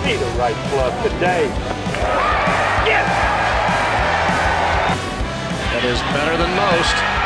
See the right club today. Yes! That is better than most.